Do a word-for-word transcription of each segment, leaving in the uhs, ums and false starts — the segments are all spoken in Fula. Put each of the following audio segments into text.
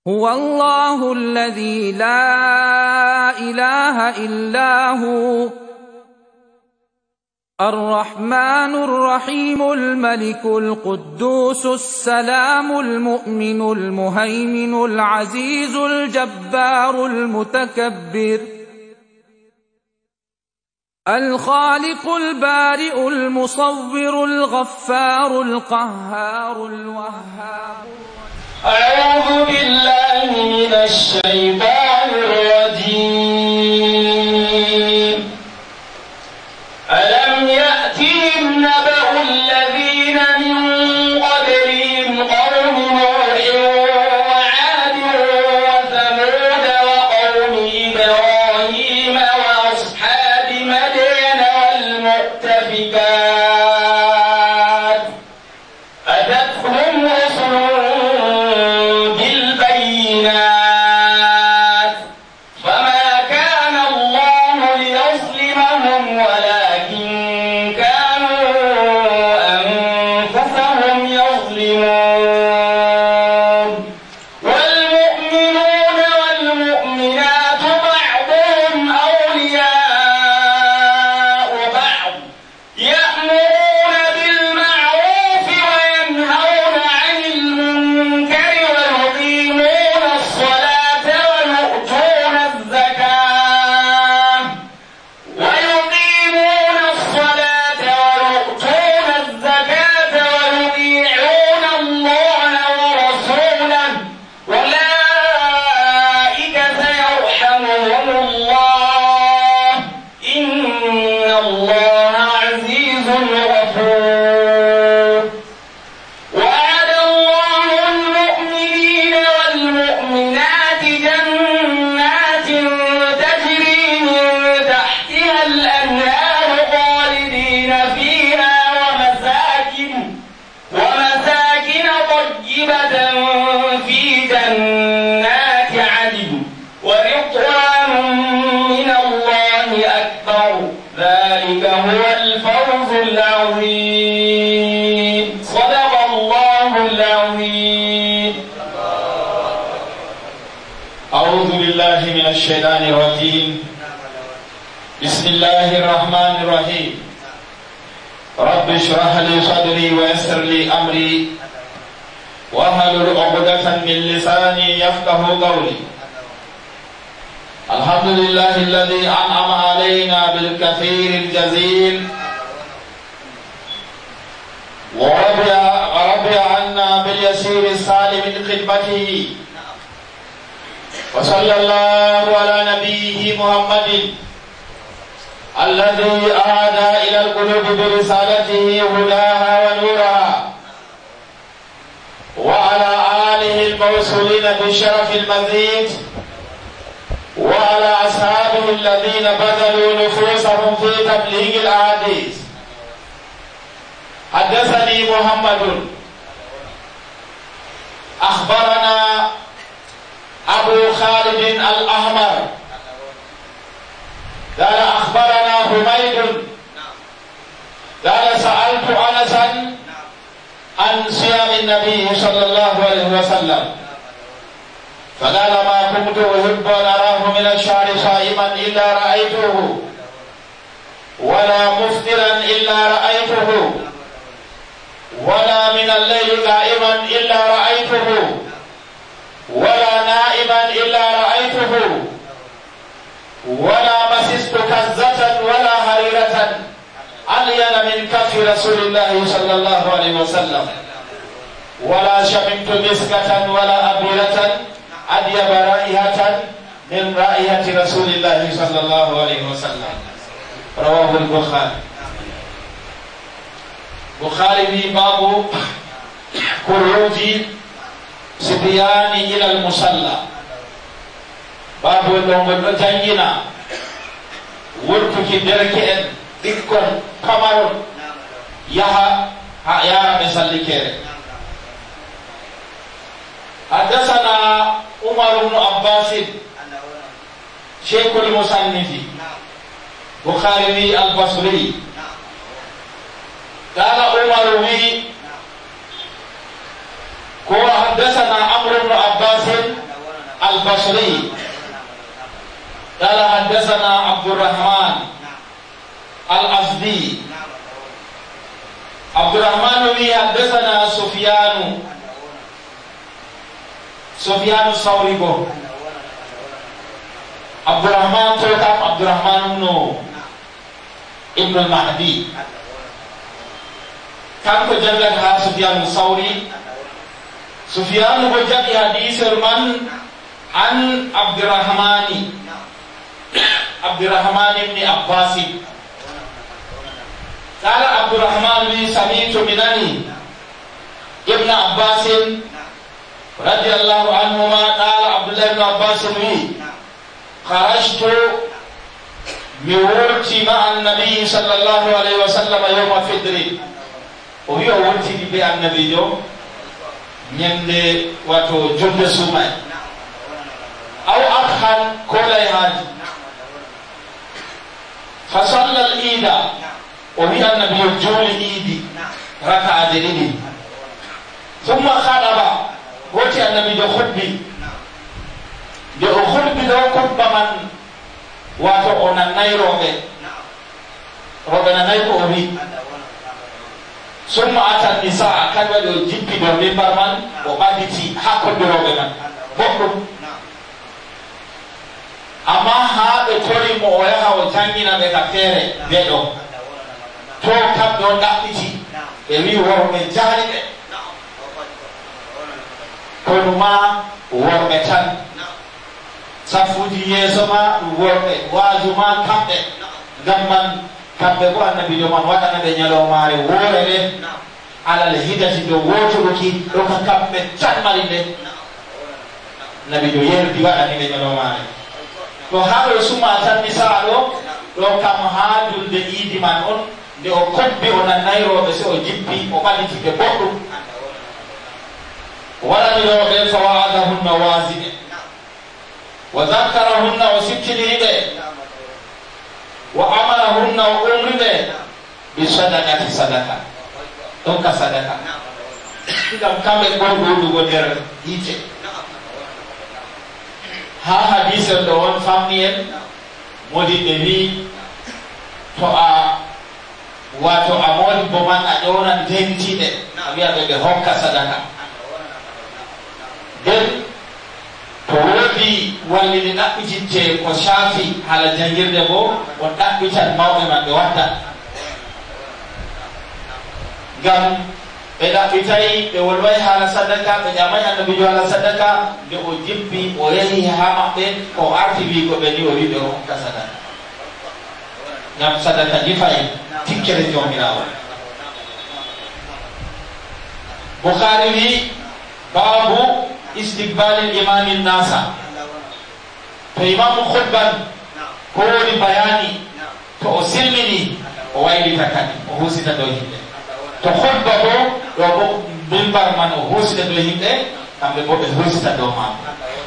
هو الله الذي لا إله إلا هو الرحمن الرحيم الملك القدوس السلام المؤمن المهيمن العزيز الجبار المتكبر الخالق البارئ المصور الغفار القهار الوهاب. أعوذ بالله من الشيطان الرجيم. ألم يأتهم نبأ الذين من قبلهم قوم نوح وعاد وثمود وقوم إبراهيم وأصحاب مدين والمؤتفكات أتتهم رسلهم بالبينات فما كان الله ليظلمهم ولكن كانوا أنفسهم يظلمون. والمؤمنون والمؤمنات بعضهم أولياء بعض يأمرون بالمعروف وينهون عن المنكر ويقيمون الصلاة ويؤتون الزكاة ويقيمون الصلاة ويؤتون الزكاة ويطيعون الله ورسوله أولئك سيرحمهم الله إن الله عزيز غفور. وعد الله المؤمنين والمؤمنات جنات تجري من تحتها الأنهار خالدين فيها ومساكن ومساكن طيبة في جنات عدن ورضوان من الله أكبر ذلك هو الفوز العظيم. صدق الله العظيم. أعوذ بالله من الشيطان الرجيم. بسم الله الرحمن الرحيم. رب اشرح لي صدري ويسر لي أمري واحلل عقدة من لساني يفقه قولي. الحمد لله الذي أنعم علينا بالكثير الجزيل ورضي ورضي عنا باليسير السالم من خدمته. وصلى الله على نبيه محمد الذي أهدى إلى القلوب برسالته هداها ونورها وعلى آله الموصولين بالشرف المزيد وعلى أصحابه الذين بذلوا نفوسهم في تبليغ الأحاديث. حدثني محمد أخبرنا أبو خالد الأحمر قال أخبرنا حميد قال سألت أنسا عن صيام النبي صلى الله عليه وسلم فقال ما كنت أحب أن أراه من الشهر صائما إلا رأيته ولا مفطرا إلا رأيته ولا من الليل قائما إلا رأيته ولا نائما إلا رأيته ولا مسست كزة ولا هريرة ألين من كف رسول الله صلى الله عليه وسلم ولا شممت مسكة ولا أبيرة أديب رائحة من رائحة رسول الله صلى الله عليه وسلم. رواه البخاري. بخاري باب خروج صبيان إلى المصلى. باب لهم جنجنا ورتك دركئن دكم كمر يها يا مسلي كير. حدثنا عمر بن عباس شيخ المصنف بخاري البصري قال عمر بن كو حدثنا عمرو بن عباس البصري قال حدثنا عبد الرحمن الأزدي عبد الرحمن بن حدثنا سفيان سفيان الثوري عبد الرحمن توكم عبد الرحمن بن ابن المهدي كان كجلدها سفيان الثوري سفيان بجد حديث من عن عبد الرحمن عبد الرحمن بن عباس قال عبد الرحمن بن سمعت منني ابن عباس رضي الله عنهما قال عبد الله بن عباس لي خرجت بورتي مع النبي صلى الله عليه وسلم يوم الفطر وهي ورتي بي النبي جو ñende wato jonde sumay aw akhan kolay haji fa salla al ida o wi annabi yo joli idi raka'ade didi thumma khadaba woti annabi jo khutbi de o khutbi do khutba man wato ona nayrobe robe na nay ko o wi summa ata nisa kan wado jippi do mimbar man o baditi hakko robe man bokkum amma ha be tori mo o yaha o jangina be ka fere be do to kam do dabbiti be wi worbe jari be kono ma worbe tan safuji yeso ma worbe wajuma kambe gamman kambe ko annabi do man wadana be nyalo mare worere ala al hidati do woto ki do ka kambe tan marinde nabi do yer di wadani be nyalo mare to haɓe suma tan misalo ɗo kam haajul de iidi man on nde o kobbi o nannayroɓe so o jippi o ɓaliti ɓe boɗɗum waɗaniroɓe fa wa'adahunna wasine wa zakkarahunna o sikkiniɓe wa amarahunna o umriɓe bi sadakati sadaka ɗon ka sadaka ɗam kamɓe ɓorɗoɗugo nder yiite ha hadise do on famni en modi be wi to a wato a modi bo man a ƴewnan dentide a wiya ɓe ɓe hokka sadaka den to wodi wallini ɗaɓɓititte ko shaafi hala jangirde bo on ɗaɓɓitan mawɓe man ɓe watta ngam ɓe ɗaɓɓitayi ɓe wolway haala sadaka ɓe ƴamay annabijo haala sadaka nde o jippi o yahi ha maɓɓe o arti wi ko ɓe ni o wi ɓe hokka sadaka ngam sadaka jifa en tikkere jomirawo Bukhari wi babu istiqbali imami nasa to imamu khutban ko woni bayani to o silmini o waylita kadi o husita dow himɓe to khutba bo ɗo bo mimbar man o husita dow himɓe kamɓe bo ɓe husita dow mako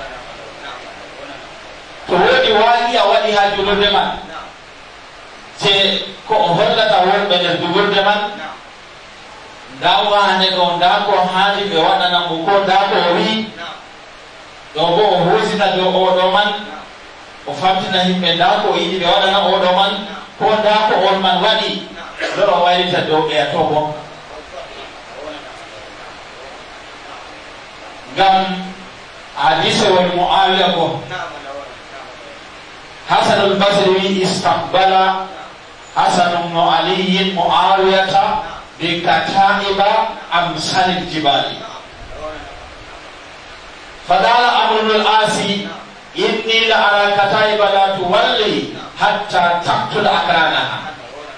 to woɗi waali a waɗi ha julurde man te ko o hollata wonɓe nder julurde man nda wane ɗo nda ko haali ɓe waɗanamo ko nda ko o wi ɗo bo o husita dow oɗo man o famtina himɓe nda ko o yiɗi ɓe waɗana oɗo man ko nda ko on man waɗi ɗo o waylita dow ɓeya to bo ngam hadise woni Muawiya ko Hasan al-Basri wi istaqbala Hasan ibn Ali Muawiyata bi kataiba amsal al-jibali fadala amrul asi inni la ara kataiba la tuwalli hatta taqtul akranaha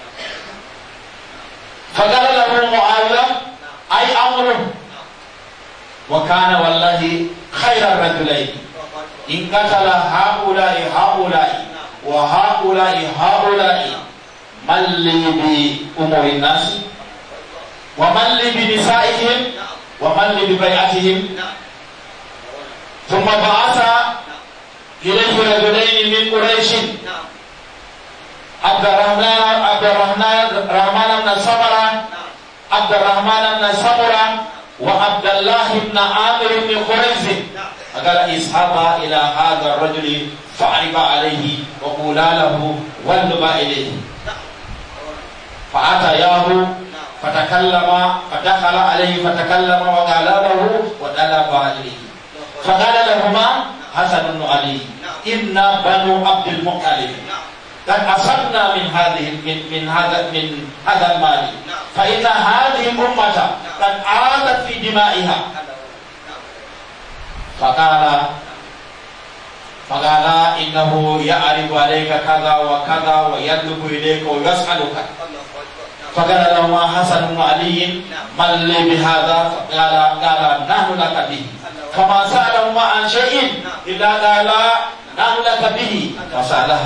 fadala lahu Muawiya ay amru wa kana wallahi khayra rajulayn in qatala haula'i haula'i wa haula'i haula'i malli bi umuri nas wa malli bi nisa'ihim wa malli bi bay'atihim thumma ba'atha ilayhi rajulayn min quraish Abdurrahman Abdurrahman Rahman ibn Samara Abdurrahman ibn Samura وعبد الله بن عامر بن خريز قال اذهبا إلى هذا الرجل فاعربا عليه وقولا له واللبا إليه فأتياه فتكلم فدخل عليه فتكلم وقال له ودلب عليه فقال لهما حسن بن علي إن بنو عبد المطلب قد أصبنا من هذه من من هذا من هذا المال فإن هذه الأمة قد عادت في دمائها فقال فقال إنه يعرض عليك كذا وكذا ويطلب إليك ويسألك فقال لهما حسن بن علي من لي بهذا فقال قال نحن لك به فما سألهما عن شيء إلا قال نحن لك به فسأله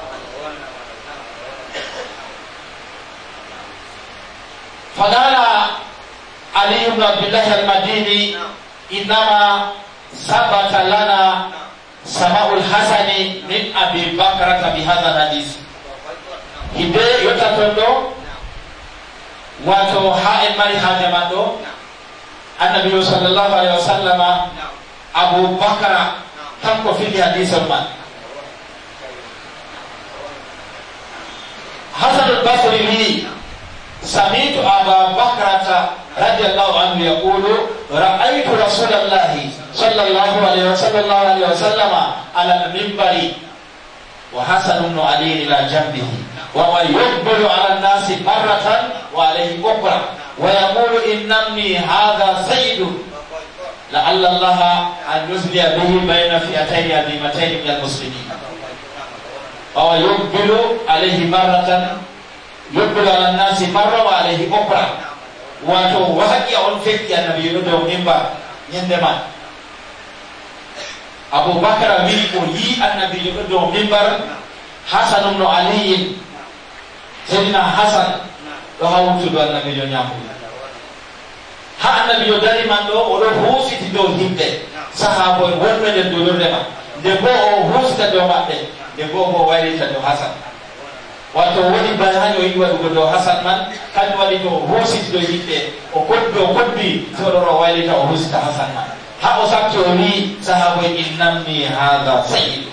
فقال علي بن عبد الله المديني إنما ثبت لنا سماع الحسن من أبي بكرة بهذا الحديث هدي يتطلو واتو حائل مالي حاجمانو النبي صلى الله عليه وسلم أبو بكر تنكو في الحديث المال حسن البصري لي سمعت أبا بكرة رضي الله عنه يقول رأيت رسول الله صلى الله عليه وسلم عليه وسلم على المنبر وحسن بن علي إلى جنبه وهو يقبل على الناس مرة وعليه أخرى ويقول إن ابني هذا سيد لعل الله أن يزلي به بين فئتين عظيمتين من المسلمين وهو يقبل عليه مرة يقبل على الناس مرة وعليه أخرى واتو وحكي أون فيك يا نبي يدو منبر يندما أبو بكر ويقو يي النبي يدو منبر حسن بن علي سيدنا حسن وهو تدو النبي ينامو ها النبي يدري من دو ولو هوسي تدو هيبه صحابه ورمه دو لما دبو هوسي تدو مابه دبو هو ويري تدو حسن wato woni bayani o yiɗi waɗugo dow hasan man kañum waɗi to husitiɗo yimɓe o kodbi o kodbi soɗoro waylita o husita hasan man ha o sabti o wi sahaba en innammi hada sayyidu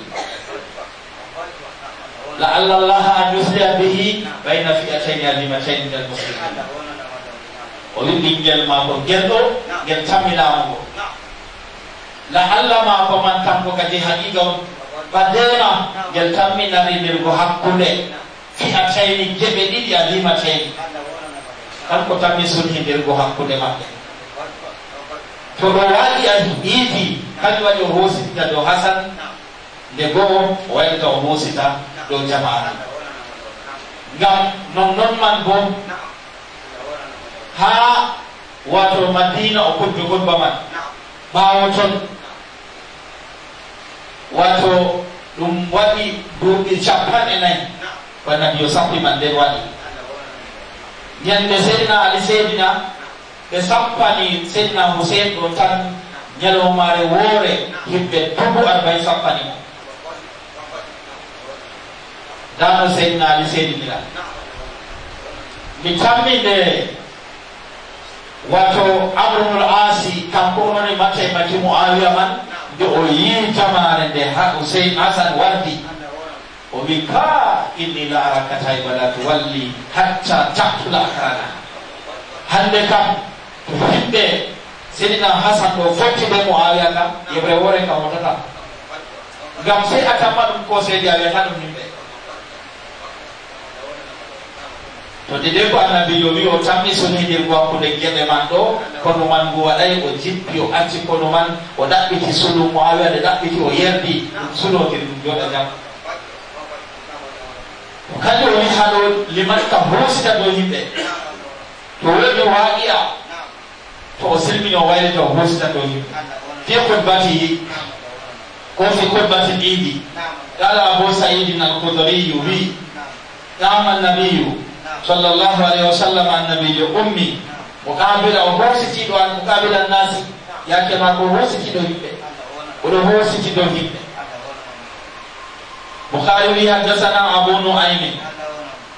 la'alla allaha an yusliha bihi bayna fi'atayn azimatayn min almuslimin o wi ɓinguel mako gelɗo ngel tamminama ngo la'alla ma ko man tamko kadi haqiqa on badema ngel tamminari nder go hakkunde fi'atayni jeɓe ɗiɗi azimatayni kanko tammi sunhi nder go hakkude maɓɓe to ɗo waɗi a hiiti kañum waɗi o hosita dow hasan nde goo o waɗita o hosita dow jama'a ngam non non man bo ha wato madina o kodbi godba man ɓawo ton wato ɗum waɗi duuɓi capanɗe nayi wana biyo sappi man nden waɗi ñande seydina ali seydina ɓe sappani seydina husein ɗo tan ñalowmare woore himɓe dubu arba'in sappani mo dano seydina ali seydinira mi tammi nde wato amrunul asi kanko ononi mataimaki muawiya man nde o yii jamare nde husein hasan wardi o wi ka inni la araka tayba la tuwalli hatta taqtula akrana hande kam to himɓe seydina hasan ɗo fotti ɓe muawiya kam yeɓre wore kam wotata ngam sey a tamma ɗum ko seydi a wiyata ɗum himɓe to dede ko annabijo wi o tammi sonidirgo hakkude geɗe man ɗo kono man ngu waɗay o jippi o acci kono man o ɗaɓɓiti sulu muawiya nde ɗaɓɓiti o yerdi ɗum sulotiri ɗum joɗa jam kañum o wi haɗo liman ka hosita dow yimɓe to weɓe waqi'a to o silmini o waylita o hosita dow yimɓe fi kodbatihi ko fi kodbati ɗiɗi qala abou saidin alkudriyu wi qama annabiyu sallllahu alayhi wa sallam annabijo ummi muqabila o hositiɗo an muqabila nnasi yakema ko hositiɗo yimɓe oɗo hositi dow yimɓe Bukhari haddathana Abu Nu'aym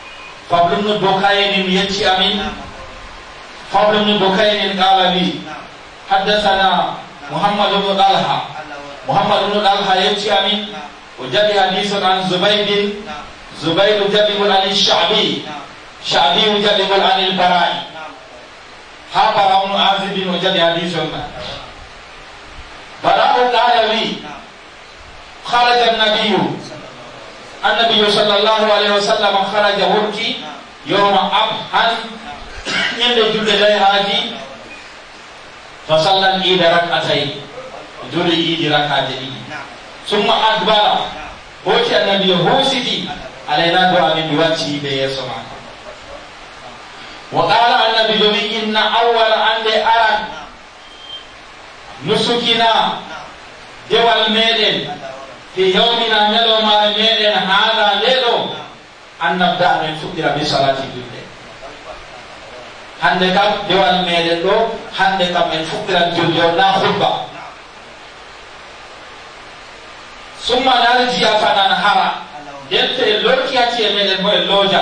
Fadl ibn Dukayn yetti amin Fadl ibn Dukayn qala li حدثنا محمد بن طلحة محمد بن طلحة يمشي أمين وجد حديث عن زبيد زبيد جدب عن الشعبي شعبي جدب عن البراء حبر بن عازب وجد حديث براء قال لي خرج النبي النبي صلى الله عليه وسلم خرج وركي يوم أبحن يند جل لي هاجي فصلى العيد ركعتين جل العيد ركعتين ثم أدبر وجه النبي هوسدي علينا دعاء من وجهه بيسمع وقال النبي إن أول أن أرى نسكنا دوال ميدن في يومنا ملو ما ميدن هذا ليلو أن نبدأ من فكرة بصلاة الجنة hande kam dewal meɗen ɗo hande kam en fukkiran julde o na khutba summa narjiya fanan hara nden to en lorkiyati e meɗen bo en looja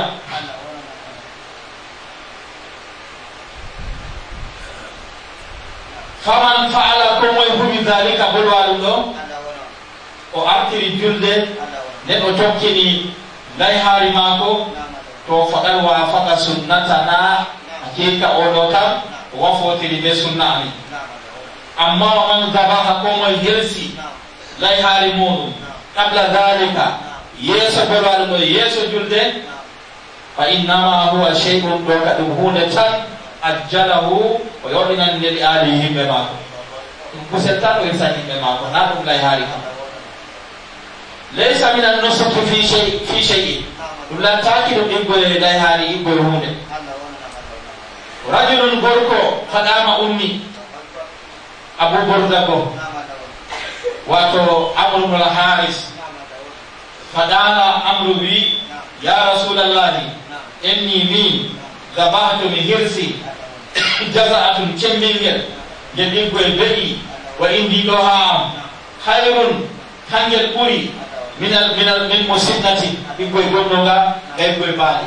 faman faala ko moye humi dalika bolwaɗum ɗo o artiri julde nden o tokkini lay haari maako to faɗal wafaqa sunnatana hakika oɗo kam wafotiri be sunna ami amma wa man dabaha ko moye helsi lay haari muɗum qabla dalika yeeso bolwaɗum ɗo yeeso julde fa innama huwa shay'un ɗo ka ɗum hunde tan ajjalahu o yoɗinan nde ɗi aali yimɓe maako ɗum kusel tan o irsa yimɓe maako na ɗum lay haari kam laysa min annusuki fi shay fi shay'in ɗum lantaki ɗum iggoye lay haari iggoye hunde rajulun gorko faɗama ummi abu burda ko wato amru bnu haris faɗama amru wi ya rasulallahi inni min dabahtu mi hirsi jaza'atun cembingel ngel iggoye beɗi wa indi ɗo ha am hayrun kangel ɓuri minal minal min musinnati iggoye gonnoga ga iggoye baaɗi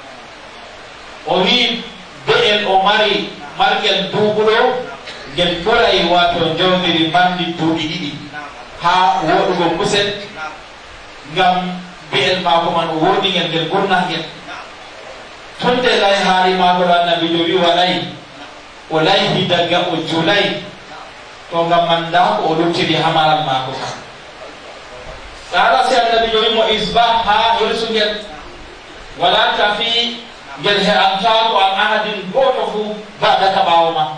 o wi be'el o mari margel duuɓuɗo ngel ɓuray wato jawdiri bandi duuɓi ɗiɗi ha woɗugo kusel ngam be'el maako man o woɗi ngel ngel gurna ngel tunde lay haari maako ɗo annabi jo wi waɗay o layhi daga o julay to ngam manda ko o luttiri hamaral maako kam sala si annabi jo wimo isbah ha hirsu ngel wala tafi ngel he'antako an ahadin goto fu badaka ɓawo ma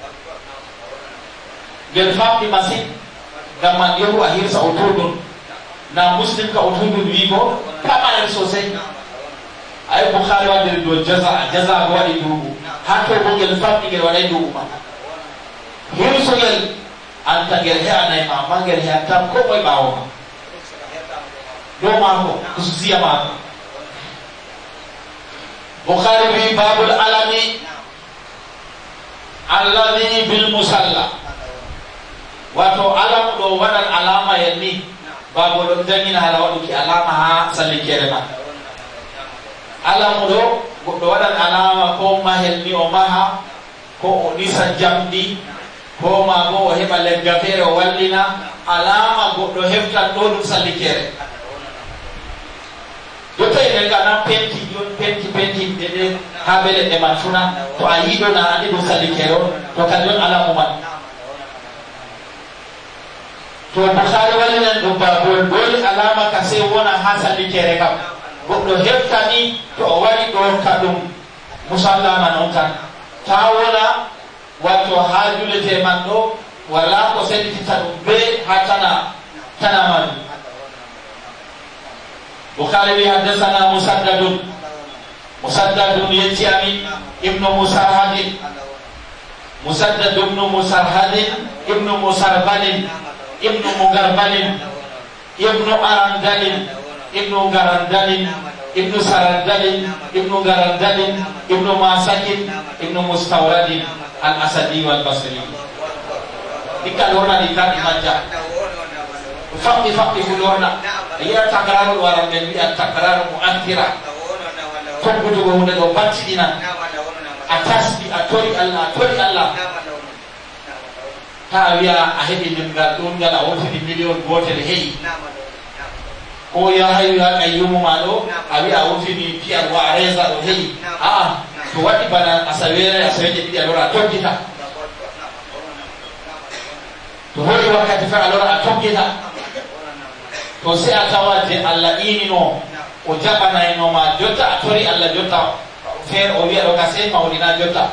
ngel famɗi masin ngam man yehu a hirsa o tuɗum na muslim ka o tuɗum wi ko paɓaɗen sosai ay bukhari waddiri do jaza jaza ko waɗi duuɓu ha to bo ngel famɗi ngel waɗay duuɓu ma hirso ngel anta ngel he'anay ma ma ngel he'antan ko moye ɓawo ma dow maako kususiya maako bukhari wi babul alami alladhi bil musalla wato alamu ɗo waɗan alama yen ni babo ɗo jangina hala waɗuki alama ha sallikere ma alamu ɗo goɗɗo waɗan alama ko mahel ni o maha ko o ɗisa jamɗi ko ma bo o heɓa legga feere o wallina alama goɗɗo heftan ɗo ɗum sallikere jotta enen ga nan penti jon penti penti ɗeɗe ha be leɗɗe man funa to a yiɗo na andi ɗum sallikere o to kanjon alamu man to bukhari wallinan ɗum babol dole alama ka sey wona ha sallikere kam goɗɗo heftani to o wari ɗo ka ɗum musallama noon tan ta wona wato ha julete man ɗo wala ko senditita ɗum be ha tana tana man bukhari wi haddasana musaddadun musaddadun yetti amin ibnu musarhadin musaddad ibnu musarhadin ibnu musarbalin ibnu mugarbalin ibnu arandalin ibnu garandalin ibnu sarandalin ibnu garandalin ibnu masakin ibnu mustawradin al asadi wal basri dikka lorna di tan majja fakti fakti lorna ya takraru waram men wi takraru mu'athira tongudu go hunde do battidina a tasbi a tori Allah a tori Allah ta wiya a heɓi limgal ɗon ngal a wotiri million gotel heyi ko ya hayu ya kayyumu ma ɗo a wiya a wotini piyal wa a resa ɗo heyi aa to waɗi bana asawere asaweje ɗiɗi a lora a toggita to hoɗi wakkati fe a lora a toggita to se a tawa je Allah inino o jaɓanayinoma jotta a tori Allah jotta feere o wiya ɗo ka sey mawɗi na jotta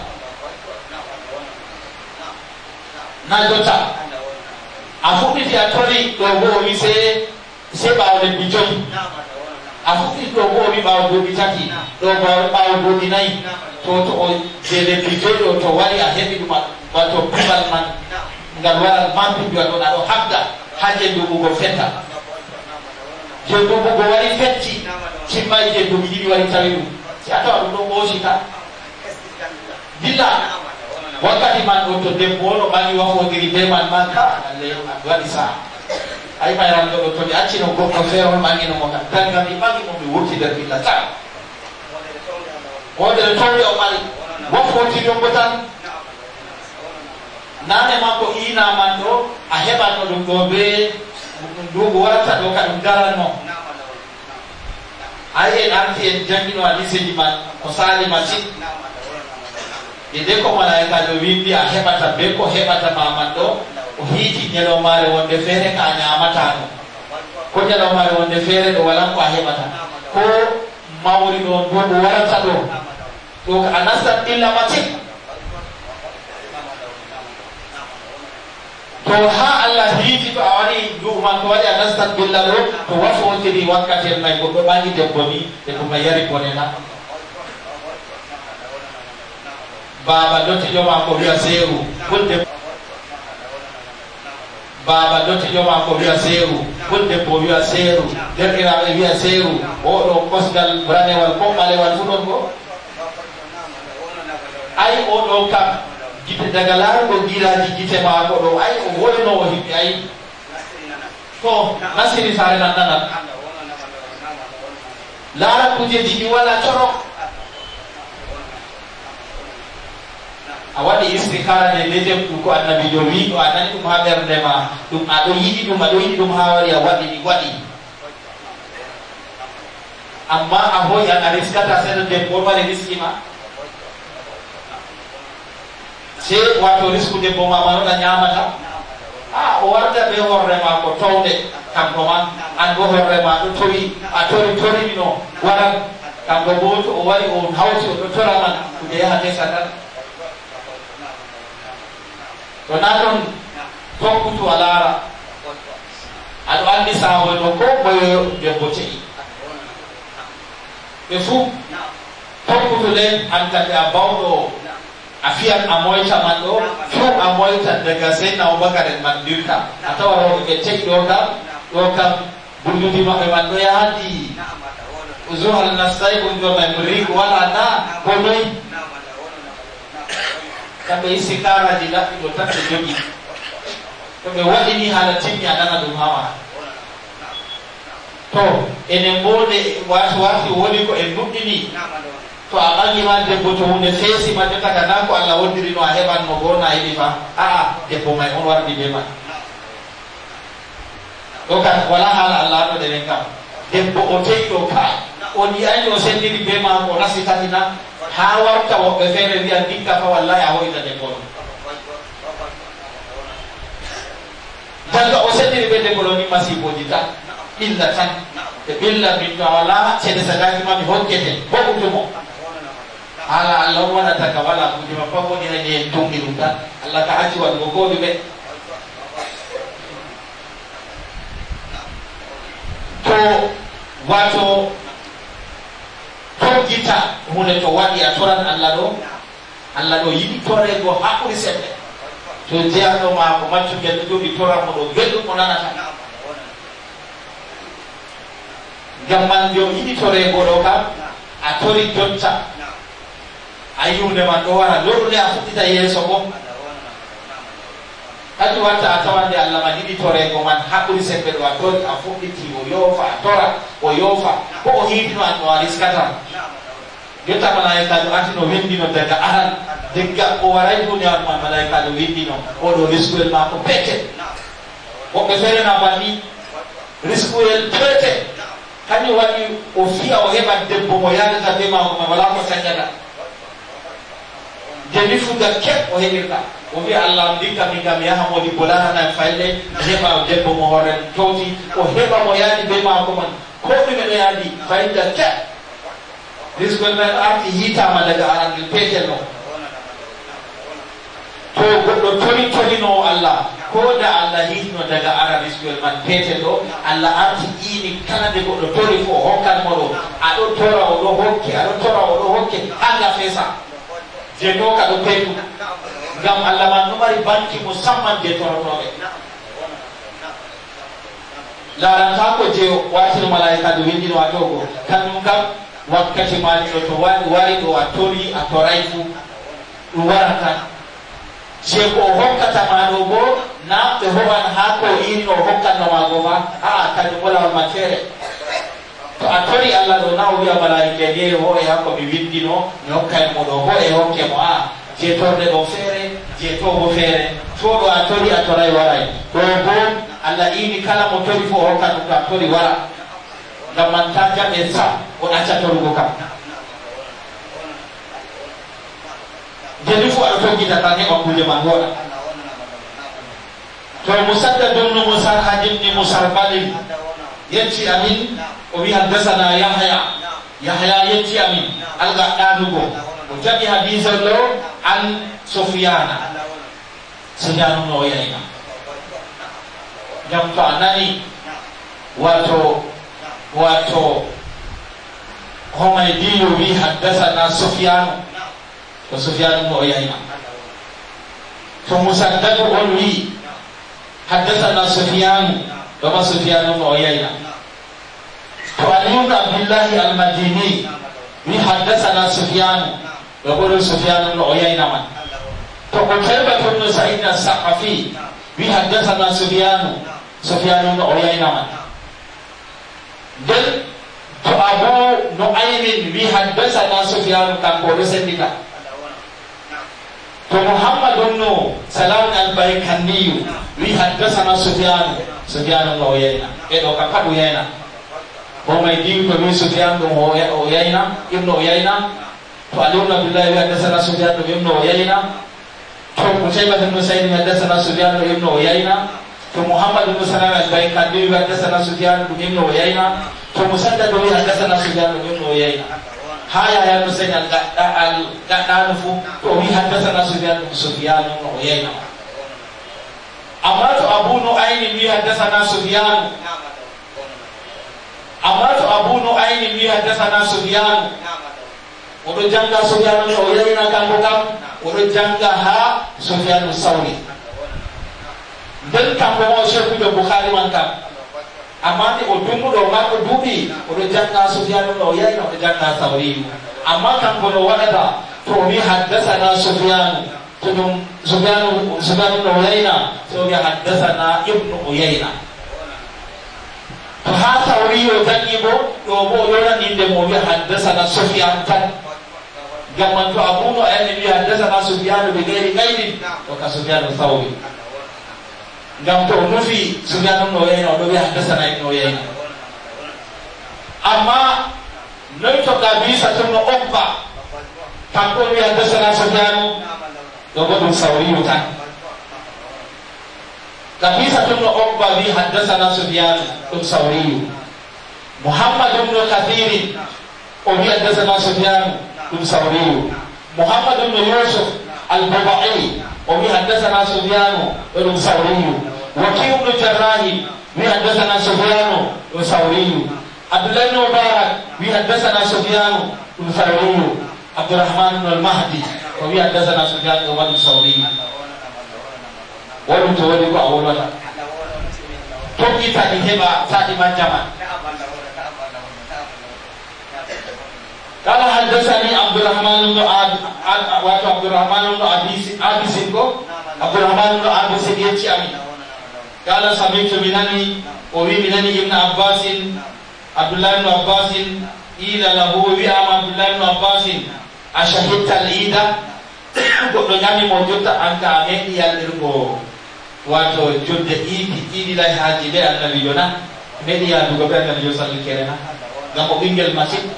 na jotta a fuɗɗiti a tori ɗo bo o wi se se ɓawo lebbi joyi a fuɗɗiti ɗo bo o wi ɓawo duuɓi tati ɗo ɓawo duuɓi nayyi to to o je lebbi joyi ɗo to waɗi a heɓi ɗum wato bibal man ngal waɗat mampindiwa ɗon aɗo habda ha je nduɓugo fetta je nduɓugo waɗi fetti timmayi je duuɓi ɗiɗi waɗi tawi ɗum si a tawa ɗum ɗo ɓoosi ka billa wakkati man ɗo to debbo o ɗo ɓangi wafodiri be man man ka alle waɗi saha ay mayranɗo ɗo to mi accino goɗɗo feere on ɓanginomo kam tan gam mi ɓangi mo mi wurti nder billa tan wodere towde o ɓari wafotiri o bo tan nane makko ina man ɗo a heɓatno ɗum ɗo be ndugu warata ɗo ka ɗum garanno ayi en arti en jangino a liseji man ko sali masine e de ko malaikajo windi a heɓata be ko heɓata maman ɗo o hiiti ñalawmare wonde feere ka a ñamatano ko ñalawmare wonde feere ɗo walan ko a heɓata ko mawri ɗo ndugu warata ɗo ɗo a nastat ɓilla masine to ha Allah hiiti to a waɗi ndugu man to waɗi a nastat ɓilla ɗo to wafotiri wakkati en may goɗɗo ɓangi debbo ni debbo may yari bonena baba dottijo ma ko wiya seeru fulde baba dottijo ma ko wiya seeru fulde ko wiya seeru derɗiraɓe wiya seeru oɗo kosgal ranewal ko ɓalewal fu ɗon ko ay oɗo kam gite daga laarugo giraji gite mako ɗo ay o woynowo himɓe ay to nasiri sare nan nanat laara kujeji ɗi wala corok a waɗi istikara nde lejem ɗum ko annabijo wi ɗo a nani ɗum ha ɓernde ma ɗum aɗo yiɗi ɗum aɗo yiɗi ɗum ha wari a waɗi ɗi waɗi amma a hoyi an a riskata seɗo debbo on wari riskima se wato risku debbo ma manoɗa ñamata a o warda ɓe horre ma ko towde kanko man an bo horre ma ɗo tori a tori torimino waran kanko bo to o wari o hawti o ɗo tora man ɗuɓe yaha tesa tan to na ɗon tokkutu a laara aɗo anndi sahoyno ko ɓoyo debbo ce'i ɓe fuu tokkutu len an kadi a bawɗo a fiyan a moyta man ɗo fuu a moyta daga seyna Abubakar en man dirka a tawa rowɓe ɓe ce'i ɗo kam ɗo kam burduji maɓɓe man ɗo yaadi zuhal nastay ɓurduo may mo rigo wala na ko noyi kamɓe istikaraji laɓɓi ɗo tan ɓe jogi to ɓe waɗini haala timmi a nana ɗum hawa to enen mbode wati warti woni ko en nuɗɗini to a ɓangima debbo to hunde feesima jotta ka na ko Allah wondirino a heɓanno gona yiɗi fa aa debbo may on wardi be man ɗo kam wala haala Allah ɗo ɗenen kam debbo o teyi ɗo ka on yiyani o sendiri be ma ko nasi tatina ha warta woɓɓe feere wiya ndikka fa wallahi a hoyta debbo ɗo daga o sendiri ɓe debbo ɗo ni masiboji tan ɓilla tan ɓe ɓilla min to a wala cede sadaki ma mi hokkete hoɓutumo hala Allah on waɗata ka wala kujima fa woni hani en tumɗi ɗum tan Allah ka acci waɗugo goɗu ɓe to wato toggita hunde to waɗi a toran Allah ɗo Allah ɗo yiɗi torego haɓɓuri seɗɗe to jeyaɗo ma ko maccugel ɗo jogi toranmo ɗo belɗum mo nanata ngam man jo yiɗi torego ɗo kam a tori jotta a yiwde man ɗo wara lorɗude a fuɗɗita yeeso bo kadi watta a tawande Allah man yiɗi torego man haɓɓuri sembe ɗo a tori a fuɗɗiti o yoofa a tora o yoofa ko o hiitino an no a riskata jotta malaikajo atino wendino daga aran digga o waray duniya ma malaika do windino o do riskuel ma ko pete o be fere na bani riskuel pete hani wadi o fiya o heba debbo mo yaade ta be ma ko wala ko sañata jeni fuga kep o hebirta o wi Allah ndika mi gam yaha modi bolana na fayle heba debbo mo horen toti o heba mo yaadi be ma ko man ko be me yaadi fayda kep riskuel man arti hitama daga arandil pete no to goɗɗo tori torino Allah ko da Allah hitno daga ara riskuel man pete ɗo Allah arti ini kala nde goɗɗo tori fo hokkan mo ɗo aɗo tora o ɗo hokke aɗo tora o ɗo hokke hanga fesa je ɗo ka ɗo petu ngam Allah man ɗo mari banki musamman je torotoɓe laranta ko je watino malaika ɗo windino a togo kanum kam wakkati mani ɗo to wari wari ɗo a tori a toray fu ɗum warata je ko hokkata ma ɗo bo na ɓe howan ha ko inno hokkannoma go ma a kadi bolawol ma feere to a tori Allah ɗo na o wiya malaika de ho e hakko mi windino mi hokkay mo ɗo ho e hokke mo a je torde ɗo feere je to bo feere to ɗo a tori a toray waray ɗo bo Allah ini kala mo tori fo hokka ɗum to a tori wara ngam man ta jaɓe sa o ɗacca torugo kam jeni fu aɗa toggita tan heɓa kuje man woɗa to musadda dumno musar hajimni musar balin yetti amin o wi haddasana yahya yahya yetti amin alga ɗanugo o jaɓi hadisel ɗo an sofiyana sofiyanu no o yayna jam to a nani wato wato Humaydiyu wi haddasana sofiyanu to sufyan no yayna to musaddad on wi haddathana sufyan to ma sufyan no yayna to ali ibn abdullah al-madini wi haddathana sufyan to ko sufyan no yayna man to ko tayba ibn sa'id as-saqafi wi haddathana sufyan sufyan no yayna man del to abu nu'aym wi haddathana sufyan kan ko sendika to Muhammad ibn Salam al-Baykani wi haddathana Sufyan Sufyan no yayna e do ka padu yayna o may di ko wi Sufyan no yayna ibn yayna to Ali ibn Abdullah wi haddathana Sufyan ibn yayna to Qutayba ibn Sa'id haddathana Sufyan ibn yayna to Muhammad ibn Salam al-Baykani wi haddathana Sufyan ibn yayna to Musaddad wi haddathana Sufyan ibn yayna haya ya nusen al al gadanufu to wi haddathana Sufyan Sufyan no yayna amma to Abu Nu'aym wi haddathana Sufyan amma to Abu Nu'aym wi haddathana Sufyan odo janga Sufyan no yayna kan ko kam odo janga ha Sufyan Sawri den kan ko Sheikh Bukhari man kam amma ni o dumu do ma ko dubi o do janga Sufyan no yayna o janga Sawri amma kan ko no wadata to mi haddathana Sufyan to dum Sufyan Sufyan no yayna to mi haddathana Ibn Uyayna to ha Sawri o tangi bo do bo yona inde mo mi haddathana Sufyan tan gamman to Abu no ayni mi haddathana Sufyan bi ghairi qaidin to ka Sufyan Sawri gam to nufi Sufyan no yayna do wi haddathana Ibn Uyayna amma noy to ka bisa to no okba kan ko wi haddathana Sufyan do bodum Sawri tan ka bisa to no okba wi haddathana Sufyan dum Sawri Muhammad ibn Kathir o wi haddathana Sufyan dum Sawri Muhammad ibn Yusuf al-Bubai o wi haddathana Sufyan dum Sawri وكيع بن جراح بحدثنا سفيان الثوري عبد الله بن مبارك بحدثنا سفيان الثوري عبد الرحمن بن المهدي وبحدثنا سفيان الثوري ولم تولد أولا توكي تانيهما سادما جمع قال حدثني عبد الرحمن بن عبد الرحمن بن أبي سنكو عبد الرحمن بن أبي سنكو قال سمعت منني وفي منني ابن عباس عبد الله بن عباس قيل له ويام عبد الله بن عباس أشهدت العيد goɗɗo ñami mo jotta an ka meɗi yalɗirgo wato jodde iidi iidi lay haaji ɓe annabijo na meɗi yadugo ɓe annabijo salli kere na ngam o ɓinguel masine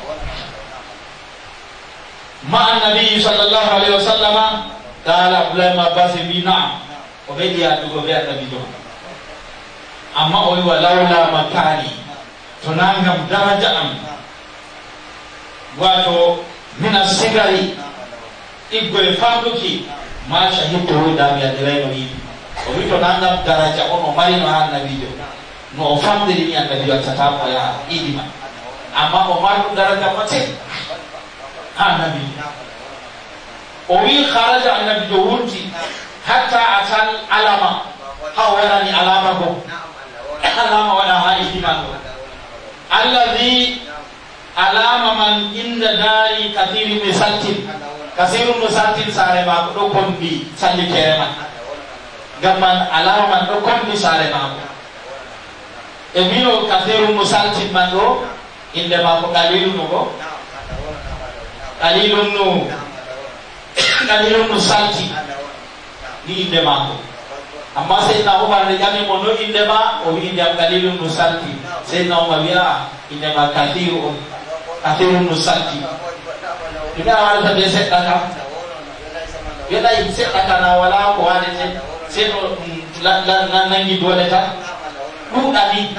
ma annabiyu sallllahu alayhi wa sallama qala abdoulahi ma abbas wi naam o meɗi yadugo ɓe annabijo amma o wi wa lawla makani to na ngam daraja am wato mina sigari iggoye famduki ma shahidtu dami yadirayno yiɗi o wi to na ngam daraja on o marino ha annabijo no o famdiri ni annabijo accatamo yaha iidi man amma o marɗo daraja matin ha annabijo o wi haraja annabijo wurti hatta atal alama ha o warani alama go alama waɗa ha iidi man go alladhi alama man inda dari kathiri ibn saltin kasiru ibn saltin sare mako ɗo kombi salli kere man ngam man alama man ɗo kombi sare mako e mino kasiru ibn saltin man ɗo inde mako qalilu no go qalilu no qalilu ibn salti ni inde mako amma sayyidina umar ne jami mo no inde ma o wi inde am qalilu ibn salti sayyidina umar wi'a inde ma kathiru kathiru ibn salti ina wala be seɗɗa kam weɗay seɗɗa kana wala ko waɗete seno nangi dole tan ɗuɗani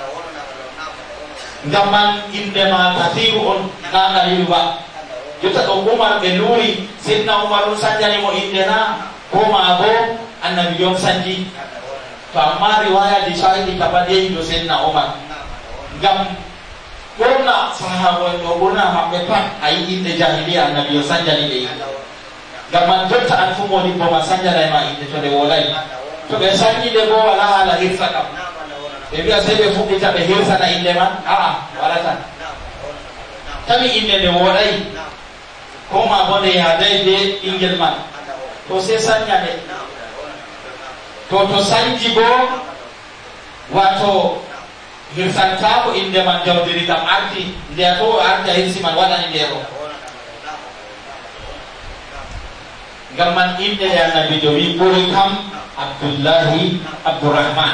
ngam man indema kathiru on na qalilu ba jotta ɗo umar ɓe luuri seydna umar on sanjanimo inde na ko ma bo annabi jon sanji to amma riwayaji sahiɗi kabaɗeyi do seydna umar ngam ɓurna sahaba ɗo ɓurna maɓɓe pat a yi inde jahiliya annabi yo sanjani ɓe inde ngam man jotta an fu modi bo ma sanjanay ma inde to ɓe wolay to ɓe sanjiɗe bo wala haala hirsa kam ɓe mbiya sey ɓe fuɗɗita ɓe hirsana inde man aa walatan tawi inde nde woɗay ko ma bo nde yaaday be ɓinguel man to sey saññade to to sanji bo wato hirsanta ko inde man jawdiri kam arti ndeya to arti a hirsi man waɗani ndeɗo ngam man inde e annabijo wi ɓuri kam abdoullahi abdourahman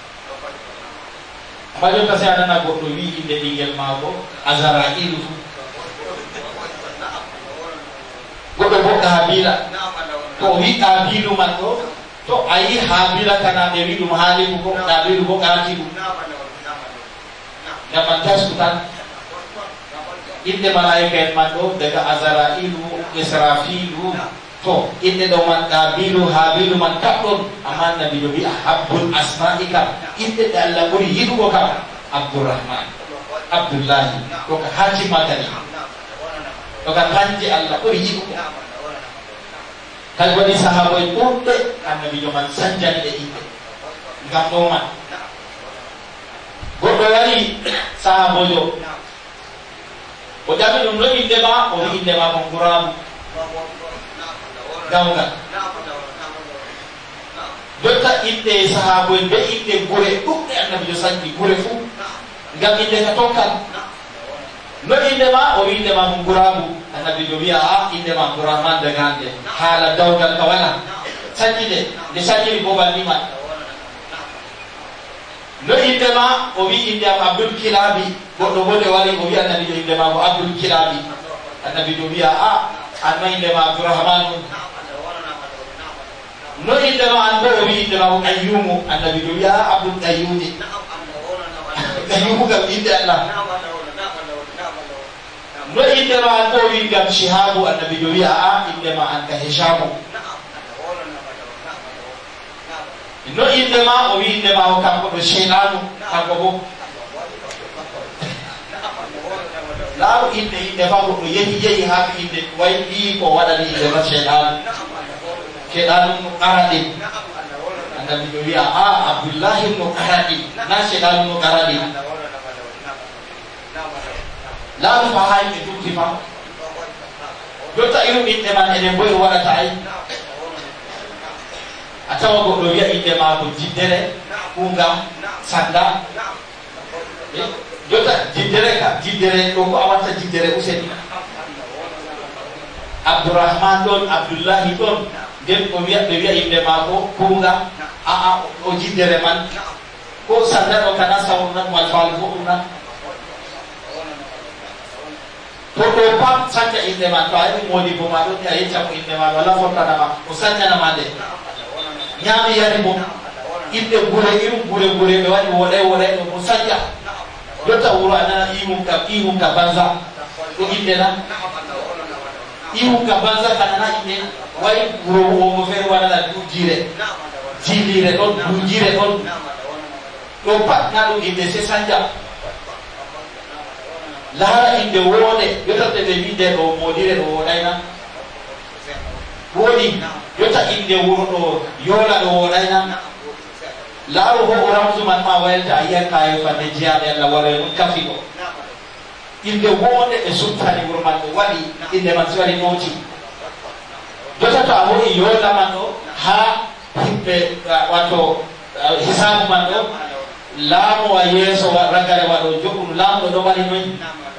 mbaɗota si anana goɗɗo wi inde ɓinguel maako azarailu fu goɗɗo goɗɗo habila to o wi qabilu man ɗo to a yi habila kana ɓe wi ɗum haaligu ko qabilu bo qatilu ngam man tasku tan inde malaika en man ɗo daga azarailu israfilu to inde ɗo man qabilu habilu man kaɓɗon amma annabijo wi habbul asma'i kam inde ɗe allah ɓuri yiɗugo kam abdourahman abdoullahi ko ka hatimmatani to ka kanji allah ɓuri yiɗugo kay waɗi sahaba en ɗuɗɓe annabijo man sanjani ɗe inde ngam ɗo man goɗɗo wari sahabojo o ƴami ɗum no inde ma o wi inde ma kon guramu dawgal jotta inde sahabo en ɓe inde gure ɗuɗɗe annabijo sanji gure fuu ngam inde ka tokkan no inde ma o wi inde ma kon guramu annabijo wiya a inde ma gourahman dagande haala dawgal ka wala sanji de nde sanjiri bo ballima no inde ma o wi inde am abdoul kilabi goɗɗo bo nde wari o wi annabijo inde ma ko abdoul kilabi annabijo wiya a anno inde ma abdourahmanu no inde ma an bo o wi inde ma ko ayyumu annabijo wiya abdoul ayyumi ayyumu kam inde allah no inde ma an bo o wi ngam shihabu annabijo wiya a inde ma an ka hishamu no inde ma o wi inde ma o kanko ɗo cheynanu kanko bo laaru inde inde fa goɗɗo yehi yehi ha ko inde way ɗi ko waɗani inde ma cheynanu cheynanu no araɗi annabijo wiya a abdoullahi no araɗi na cheynanu no araɗi laaru fa ha yimɓe jukti fa jotta irum inde man enen boye waɗata ay a tawa goɗɗo wiya inde maako jiddere ɓungam sanda jotta jiddere ka jiddere ɗo ko a watta jiddere useni Abdurrahman ɗon Abdullahi ɗon nden o wiya ɓe wiya inde maako kunga aa o jiddere man ko sanda ɗo kana sawrunan wal faali fo ɗum nan to ɗo pam sanja inde man to a heɓi moodi bo ma ɗon a yecca mo inde ma wala fottanama o sanjanama nde ñaami yari mo inde gure irum gure gure ɓe waɗi woɗay woɗay ɗo mo sanja jotta wuro a nana imum ka imum ka banza ɗo inde nan imum ka banza ka nana inde wayi wuro omo feere waɗana dujire jilire ɗon dujire ɗon ɗo pat na ɗum inde se sanja laara inde woode yotaɓe ɓe winde ɗo moodire ɗo woɗayna woodi yota inde wuro ɗo yoola ɗo woɗayna laaru ho o ramsu man ma wayalta a yiyan kaye fande jeyaɓe allah waroye ɗum kafi ɗo inde woode ɓe subtani wuro man ɗo waɗi inde man si waɗi nooti jota to a hoyi yoola man ɗo ha himɓe wato hisabu man ɗo laamu a yeeso ragare waɗo joɓɓuɗo laamu ɗo ɗo waɗi noyi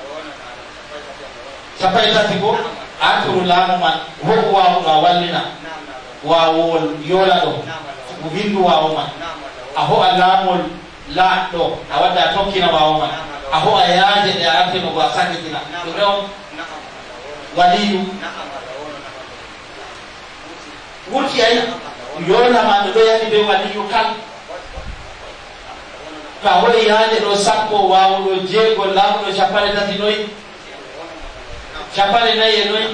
sapay tati ko anturu laamu man ho wawɗo a wallina wawowol yoola ɗo windu wawo man a ho a laamol laaɗɗo a wadda a tokkina wawo man a ho a yaaje ɗe a artinogo a sakitina ɗum ɗon waliyu wurti ay yoola man ɗo ɗo yani ɓe waliyu kan to a hoyi yaaje ɗo sappo wawuɗo jeego laamuɗo capanɗe tati noyi capanɗe nayi e noyi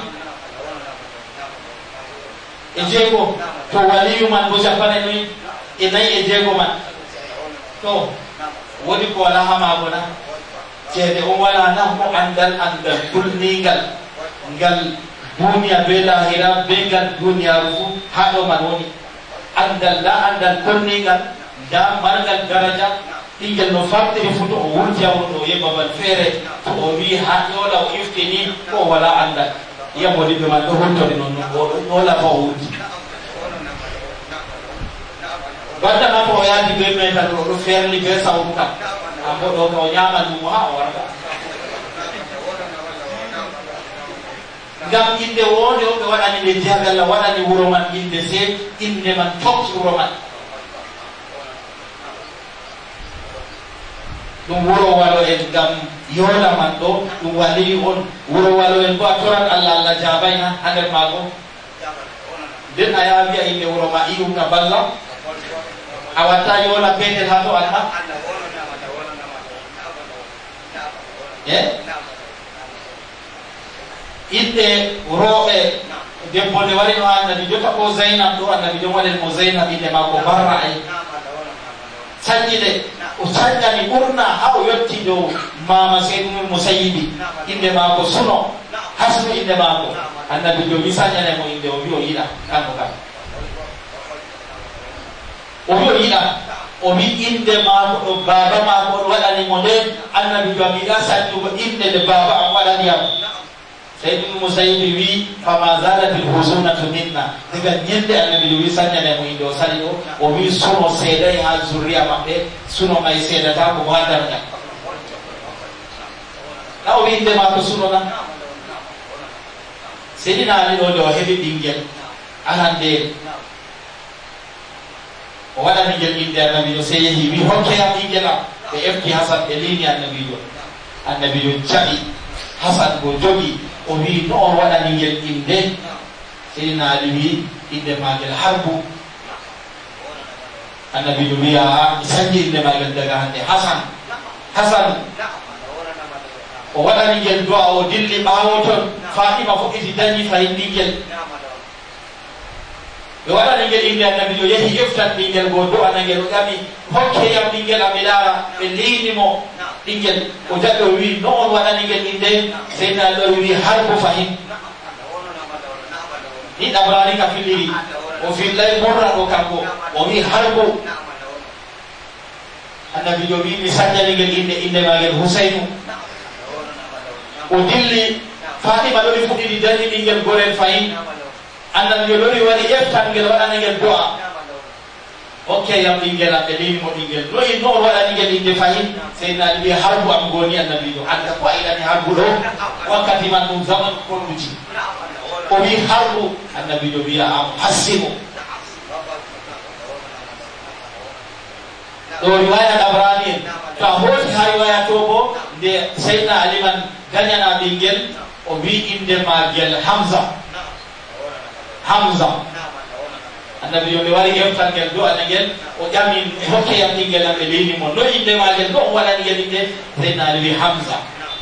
e jeego to waliyu man bo capanɗe noyi e nayi e jeego man to woni ko wala ha maago na ceede on wala na ko andal andal kulningal ngal duniya be lahira be ngal duniyaru fu ha ɗo man woni andal la andal kulningal nda margal daraja ɓingel no famɗiri fu to o wurti yawruɗo ye babal feere to o wi ha ƴoola o iftini ko o wala andal yamodiɓe man ɗo hultori noon ɗoola fa o wurti baddama ko o yaadi be metal o ɗo feerli be sawru kam ambo ɗo ka o ñaman ɗum ha o warta ngam inde wonde o ɓe waɗani nde jagalla waɗani wuro man inde se inde man tokki wuro man ɗum wuro walo en ngam yoola man ɗo ɗum waliyu on wuro walo en bo a toran allah allah jabayna ha nder maago nden a yaha wiya inde wuro ma iyum ka balla a watta yoola peetel ha to anma e inde rooɓe debbo nde warino ha annabi jota ko zeynab ɗo annabi jon waɗen mo zeynab inde ma ko barra ay sañƴide o sañƴani ɓurna ha o yetti dow mama seydumum musayyibi inde maako suno hasnu inde maako annabi joni sañƴanemo inde o wi o yiɗa kanko kam o wi o yiɗa o wi inde maako ɗo baba maako ɗo waɗanimo nden annabi jo mi yiɗa sañƴugo inde nde baba am waɗaniyam seydumum musayyibi wi fama zalatil husunatu minna diga ñinde annabi jo wi saññanemo inde o sali ɗo o wi suno seeday ha zurriya maɓɓe suno may seedata ko mo ha darña na o wi inde maako suno nan seydina ali ɗo nde o heɓi ɓinguel alandeel o waɗani ngel inde annabijo se yeehi wi hokkeyam ɓinguel am ɓe efti hasan ɓe liini annabijo annabijo jaɓi hasan go jogi o wi no on waɗani ngel inde seydina ali wi inde magel harbu annabijo wiya ha mi sañi inde magel daga hande hasan hasan o waɗani ngel du'a o dilli ɓaawo ton fatima fokkiti dañi fayin ɓinguel ɓe waɗani ngel inde annabijo yeehi eftan ɓinguel go do'ana ngel o ƴami hokkeyam ɓinguel am ɓe laara ɓe liinimo ɓinguel o jaɓi o wi no on waɗani ngel inde seydina ɗo wi harbu fahin ni ɗabrani ka filliri o fillay morra ɗo kanko o wi harbu annabijo wi mi saññani ngel inde inde magel husaynu o dilli fatima ɗo ɓe fuɗɗiɗi dañi ɓinguel gorel fayin annabijo lori waɗi eftan ngel waɗana ngel du'a okke yam ɓinguel am ɓe liinimo ɓinguel noyi noon waɗani ngel inde fayin seydina ali wi harbu am goni annabijo anda ko a yiɗani harbu ɗo wakkati man ɗum zaman konduti o wi harbu annabijo wiya am hassimu ɗo riwaya ɗabrani en to a hooti ha riwaya to bo nde seydna aliman gañana ɓinguel o wi inde magel hamsa hamsa annabijo mi wari yewtan ngel do anagel o ƴami hokkeyam ɓinguel am ɓe leyni mo no inde magel ɗo o waɗani ngel inde seydna ali wi hamsa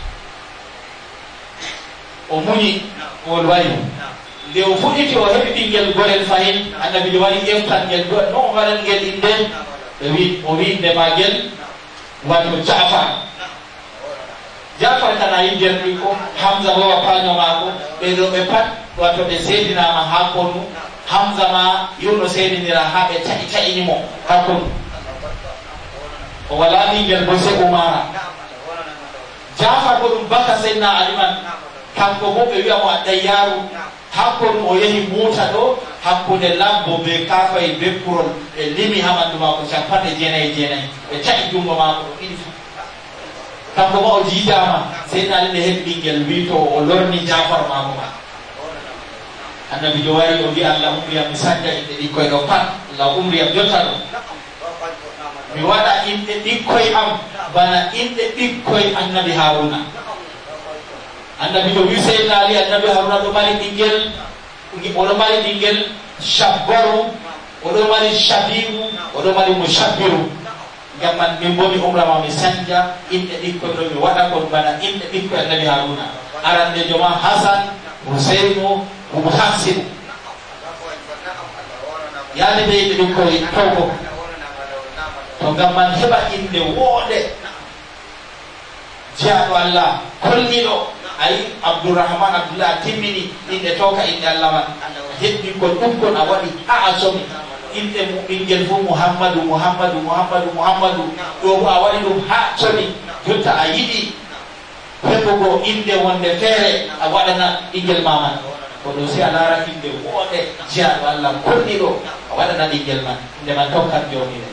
o muñi on wari nde o fuɗɗiti o heɓi ɓinguel gorel fayin annabijo wari ƴewtan ngel do no o waɗani ngel inde ɓe wi o wi inde magel wato jafar jafar kana yidderɗi ko hamsa wowa paño mako ɓeɗo ɓe pat wato ɓe seedinama ha konu hamsa ma yowno seedinira ha ɓe taƴi taƴinimo ha konu o wala ɓinguel bo se umara jafar ko ɗum baka seydna aliman kanko bo ɓe wiyamo a ɗayyaru hakkoɗum o yehi muuta ɗo hakkude labbo be kafay be kurol ɓe limi ha ɓanndu mako capanɗe jeenayi jeenayi ɓe taƴi junngo mako ɗo ɗiɗi fu kanko ma o jiidama seydna ali nde heɓi ɓinguel wi to o lorni jafar mako ma annabijo wari o wi allah umriyam mi sanja inɗe ɗikkoye ɗo pat allah umriyam jotta ɗo mi waɗa inɗe ɗikkoye am bana inɗe ɓikkoye annabi haruna annabijo wi seydna ali annabi haruna ɗo mari ɓinguel oɗo mari ɓinguel shabbaru oɗo mari shabiru oɗo mari mushabbiru ngam man min bo mi umrama mi sanja inɗe ɗikkoye ɗo mi waɗa kon bana inɗe ɓikkoye annabi haruna arande joma hasan huseinu umu haksinu yaade ɓe inɗe ɗikkoye towgo to ngam man heɓa inɗe wooɗe jeyaɗo allah kolliɗo ayi abdourahman abdoullah timmini inɗe toka inɗe allah man heddi ko ɗum kon a waɗi ha a somi inɗe ɓinguel fo mouhammadou mouhammadou mouhammadou mouhammadou ɗo bo a waɗi ɗum ha somi jotta a yiɗi heɓugo inde wonde feere a waɗana ɓinguel maman ko ɗo si a laara inde wooɗe jeyaɗo allah kolliɗo a waɗana ɓinguel man inde man tokkat jonire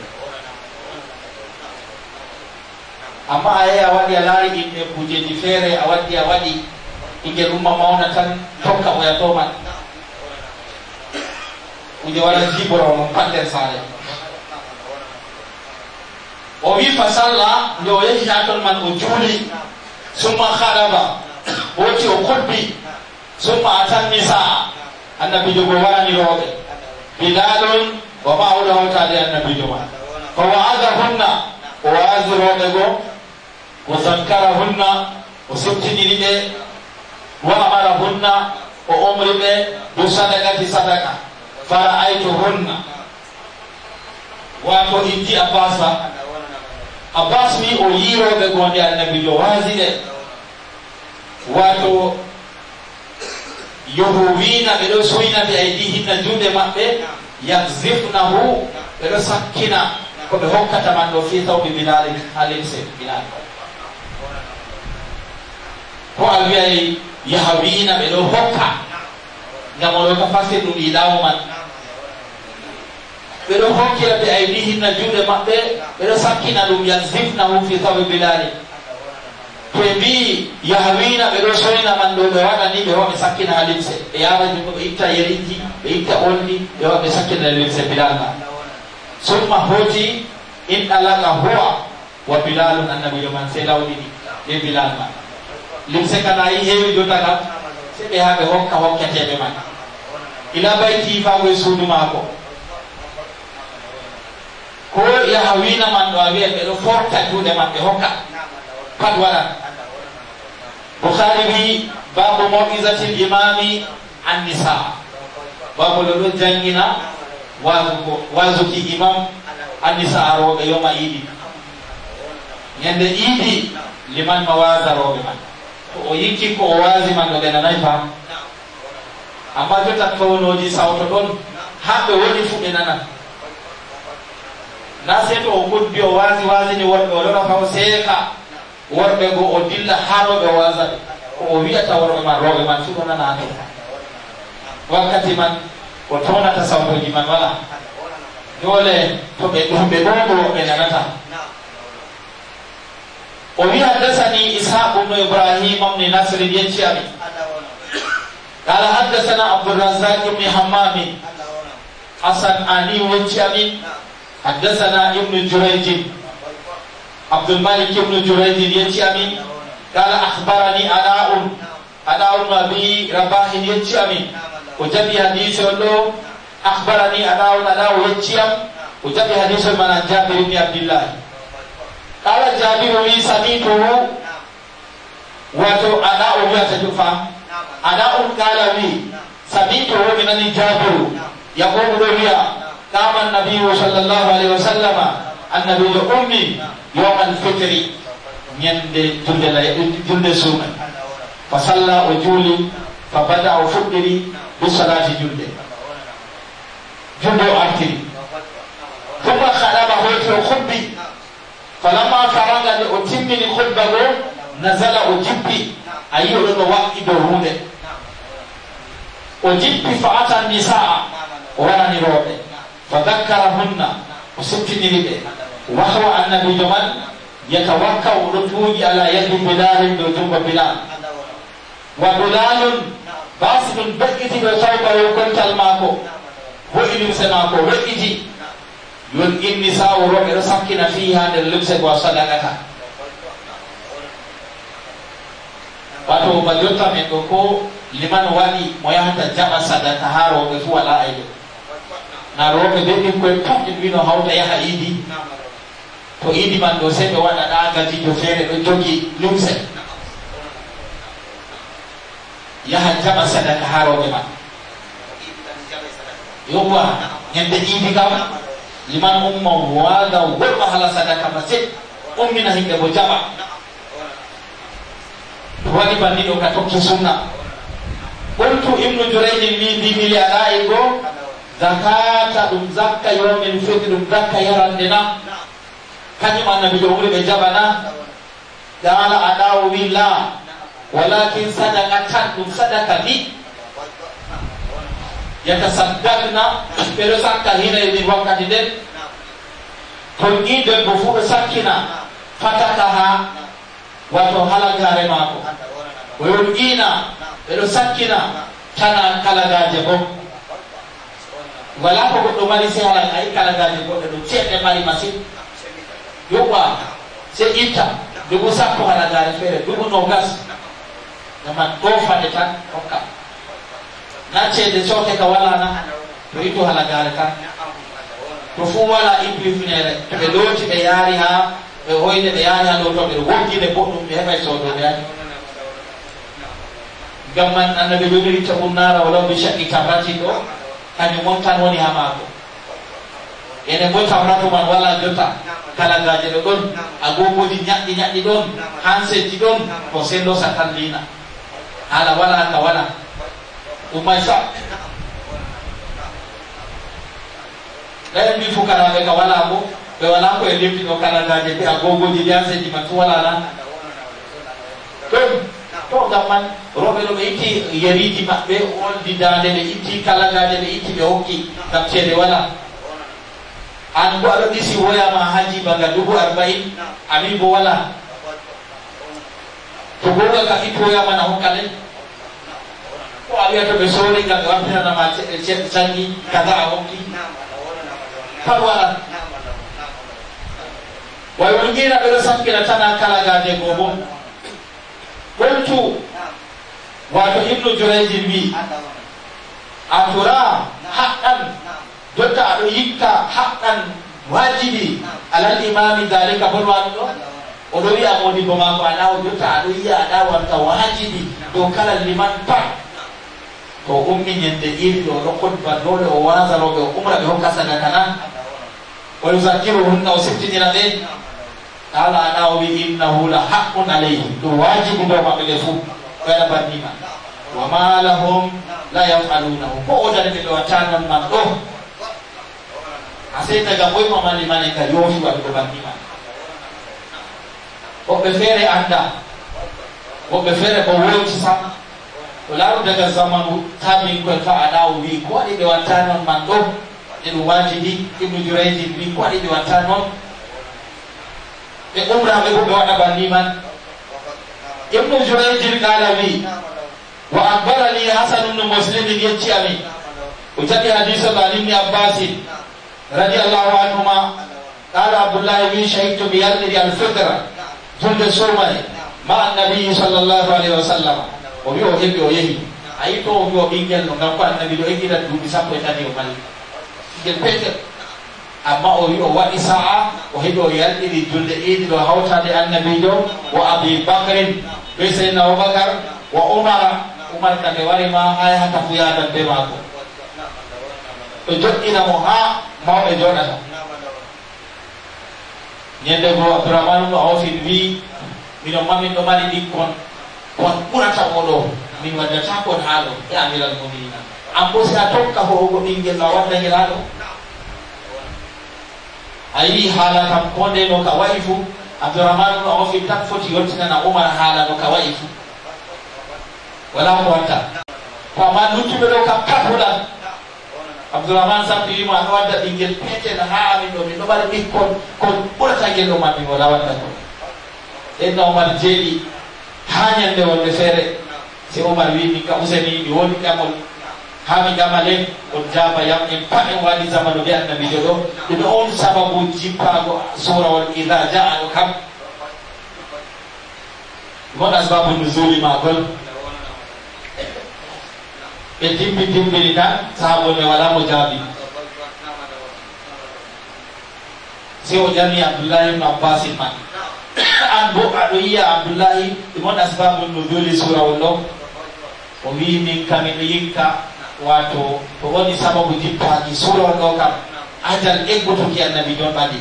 amma a yehi a waɗi a laari inɗe kujeji feere a waddi a waɗi ɓinguel umma mawna tan tokka oya to man kuje waɗa jiboro mon pat nder saare o wi fa salla nde o yehi ha ton man o juuli summa haraba woti o kolbi summa atan nisa annabijo go warani rooɓe bilalon wa mawɗo hawtade annabijo ma fa wa'adahunna o waasi rooɓe go o zakkarahunna o sebtiniri ɓe wa amarahunna o omri ɓe do sadakati sadaka fara aytuhunna wato inti abbas ba abbas wi o yiroɓe gonde annabijo waasi ɗe wato yohu wina ɓeɗo soyna ɓe aydihinna juuɗe maɓɓe yakzifnahu ɓeɗo sakkina koɓe hokkata man ɗo fi tawɓe bilali ha limse bilali ko a wiyay yaha wiina ɓe ɗo hokka ngam oɗo ka fasir ɗum ɗiɗawo man ɓe ɗo hokkira ɓe aydihinna juuɗe maɓɓe ɓe ɗo sakkina ɗum yakzifnahu fi tawɓe bilali to ɓe mbi yaha wiina ɓe ɗo soyna man ɗo ɓe waɗani ɓe waɓe sakkina ha limse ɓe yara jungo ɓe itta yeriji ɓe itta oldi ɓe waɓe sakkina limse bilal ma summa hoti in ɗalaga huwa wa bilalun annabijo man sey lawɗiɗi ɓe bilal ma limse kana yi heewi jota kam se ɓe ha ɓe hokka hokketeɓe man ila bayti fagoye suudu maako ko yaha wiina man ɗo a wiya ɓe ɗo forta juuɗe man ɓe hokka pat waɗan bukhari wi babu maw'izatil imami an nisa babu ɗo ɗo jangina wazuko wazuki imam an nisa aroɓe yoma iidi ñande iidi liman ma waasa rooɓe man to o yikki ko o waasi man ɗo ɓe nanayi fam amma jotta kawnoji sawto ɗon hamɓe woni fu ɓe nana na se to o koddi o waasi waasini worɓe o lora faw seeka worɓe go o dilla ha rooɓe o waasa ɓe ko o wiyata worɓe man rooɓe man fu ɗo nana to wakkati man o townata sawtoji man wala dole to ɓe ɗum ɓe ɗoɗo ɓe nanata o wi haddasani ishaq ibnu ibrahim ibni nasrin yecciyami قال حدثنا عبد الرزاق بن حمام الصنعاني والشامي حدثنا ابن جريج عبد الملك بن جريج الشامي قال اخبرني علاء علاء بن ابي رباح الشامي وجاب حديث له اخبرني علاء علاء الشامي وجاب حديث من جابر بن عبد الله قال جابر لي سميته واتو علاء يتجفا علاء قال لي سميته من جابر يقول له قام النبي صلى الله عليه وسلم النبي أمي يوم الفطر يند جند جند سونا فصلى وجولي فبدأ فطري بصلاة جند جند أرتري ثم خلاب هوت الخطبة فلما فرغ لأتم الخطبة نزل أجبي أيها الوقت دهونه أجبي فأتى النساء وانا نروبي فذكرهن وسبتني لبي وهو النبي جمال يتوكا ورتوجي على يد بلال بجنب بلال وبلال باسم بكتي بصوبه وكنت الماكو وإلم سماكو وإجي يلقي النساء ورمي سكن فيها للبس وصدقتها wato bajota me ko liman wali mo yahata jama sadaka haro be fu wala aydo na robe be din ko pam din wino hawta yaha idi to idi man do sebe wada da gaji do fere do jogi lumse yaha jama sadaka haro be man yobwa nyande idi kam liman umma wada wala hala sadaka masjid ummina hinga bo jama wani bandido katokki sunna qultu ibnu jurayj mi bi mili alaigo zakata dum zakka yawmin fitr dum zakka yarandena kanyum annabi do wuri be jabana dala adaw billah walakin sadaqatan dum sadaqa bi yatasaddaqna pero zakka hina di wakati den to ni de bufu sakina fatakaha wato halagare mako wayulgina bedo sakkina tana kalagaje bo wala ko goddo mari se hala ay kalagaje bo do cede mari masin yowa se ita dugu sakko halagare fere dugu no gas dama ko fade tan okka na cede sote ka wala na to ito halagare tan to fu wala ibli finere be loti be yari ha be hoyde be yaani do to be wonjide boddum be hebay so do yaani gamman annabi jogiri tabunara wala bi shaqi tabati do kany montan woni hamako ene bo tawrato man wala jotta kala gaje do don agogo di nyaddi nyaddi don hanse di don ko sendo satallina ala wala ka wala umay sa dai mi fukara be ka wala bo be wala ko e lemti no kala gaje be agogo di yanse di matu wala la to to gamman robe lo iti yeri di mabbe on di dande be iti kala gaje be iti be hokki kam cede wala an ko ado disi woya ma haji baga dubu arba'in ami bo wala to goga ka ito ya mana hokkale ko ali to be sori ga wapina na ma cede sangi kaza a hokki parwala wayulgina be sakkina tana kala gaje gobo qultu wato ibnu jurayj bi atura haqqan jotta ado yikka haqqan wajibi alal imami dalika bolwando odo wi amodi bo mako ana o jotta ado yiya ada wanta wajibi do kala liman pa to ummi nyende iri do rokot ba dole o waza robe umra be hokka sadaka na wa yuzakiruhunna o sittinira be ala nawi innahu la haqqun alayhi to wajibu do mabbe fu wala bandima wa ma lahum la yaf'alunahu ko odane be watanan man do aseta ga boy mama limane ka yofi wa do bandima o be fere anda o be fere ko wonti sa to laru daga zamanu tabi ko fa adawi ko ade be watanan man do en wajibi ibnu jurayj bi ko ade be watanan be umra be ko wada bandiman ibnu jurayj qala bi wa akbarani Hasan ibn Muslim yace ami utati hadithu Ali ibn Abbas radiyallahu anhuma qala Abdullah ibn shahidtu bi yadi al-fitra julde somani ma annabi sallallahu alaihi wasallam o wi o hebi o yehi ayi to o wi o ɓingel no ngam ko annabi ɗo eggita duuɓi sappo e tati o mali ɓingel petel amma o wi o waɗi sa'a o heɓi o yalɗiri julde ɗiɗi ɗo hawtade annabijo wo Abi Bakrin be Seydina Abubakar wo Umara Umar kande warima hay hata fu yadan be maako ɓe joɗɗina mo ha mawɓe joɗata ñande go Abdourahmane no Awfin wi mino mamin ɗo mari ɗikkon kon ɓurata oɗo min waddata kon haɗo e amiral mu'minina an bo si a tokka ho'ugo ɓinguel no a waddangel haɗo ayi haala kam konde no ka wayi fu Abdourahmane no Awfin tan foti yottinana Umar haala no ka wayi fu wala ko watta ko amma luttuɓe ɗo kam pat huɗan Abdourahmane sappi wimo aɗa wadda ɓinguel petel ha amin ɗo min ɗo mbaɗa ɓikkon kon ɓurata guel ɗo mammin wala wadda ko ɗenno Umar jeeɗi ha ñande wonde feere si Umar wi min ka useni mi woni ƴamol ha mi ƴamalen on jaaba yam en pat en waɗi zamanu ɓe annabijo ɗo ɗuɗo on sababu jippago surawol ida jaa ɗo kam gon asbabu nusuli magol ɓe dimbi dimbini tan sahabol me wala mo jaabi si o ƴami Abdoullahi ibn Abbasin man an bo aɗo yiya Abdoullahi ɗumon asbabu nusuli surawol ɗo o wi min kam miɗo yikka wato ko woni sababu jippaji surawol ɗo kam ajal eggotoki annabi jon ɓaɗi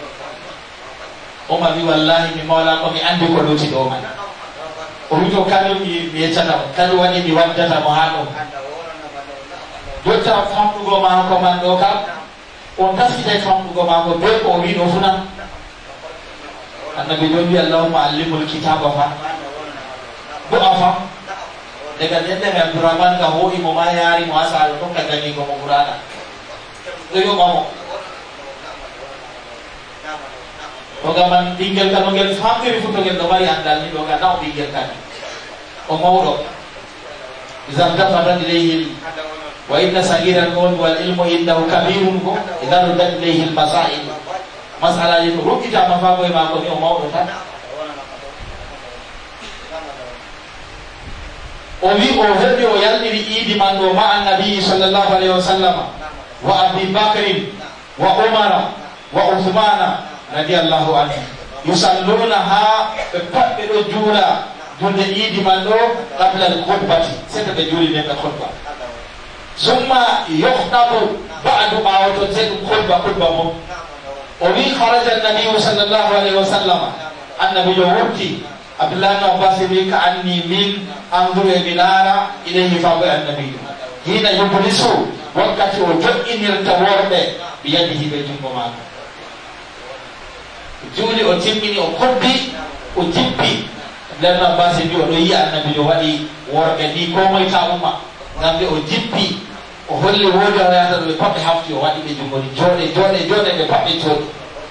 Umar wi wallahi mi mawla ko mi andi ko loti ɗo man o wi to kañum mi yeccatamo kañum waɗi mi waddatamo ha ɗo jotta famɗugo mako man ɗo kam on tafitay famɗugo mako be ko o wi ɗo funa annabi jon wi allahumma allimul kitaba fa bo a fam daga ñande me Abdourahmane ka ho'i mo ma yaari mo ha saalo tokka jangigo mo Qur'ana ɗo yoɓamo oga man ɓinguel kano ngel famɗiri fu to ngel ɗo mari andal ni ɗo ga naw ɓinguel kani o mawɗo idan dafatat ilayhi wa inna sagiran on wal ilmu indahu kabirun ko idan ruddat ilayhi al masail masalaji to rukkitama fa koye mako ni o mawɗo tan o wi o heɓi o yalɗiri iidi man ɗo ma annabi sallllahu alayhi wa sallam wa Abi Bakrin wa Umara wa Uthmana radiallahu anhu yusalluna ha ɓe pat ɓe ɗo juula julde iidi man ɗo qabla al khutbati sete ɓe juuli nden ɓe khutba summa yohtabu ba'du ɓawoto se ɗum khutba khutba mum o wi haraja annabiyu sallllahu alayhi wa sallam annabijo wurti Abdullah ibn Abbas wi ka anni min anduru e binara ilayhi faɓo e annabijo hina yublisu wakkati o joƴƴinirta worɓe biyadihi ɓe jungo maako juuli o timmini o koddi o jippi Abdullah ibn Abbas wi oɗo yiya annabijo waɗi worɓe ɗi ko moye ta umma ngam ɓe o jippi o holli woodi o yata ɗo ɓe pat ɓe hafti o waɗi ɓe jungo ni jooɗe jooɗe jooɗe ɓe pat ɓe jooɗi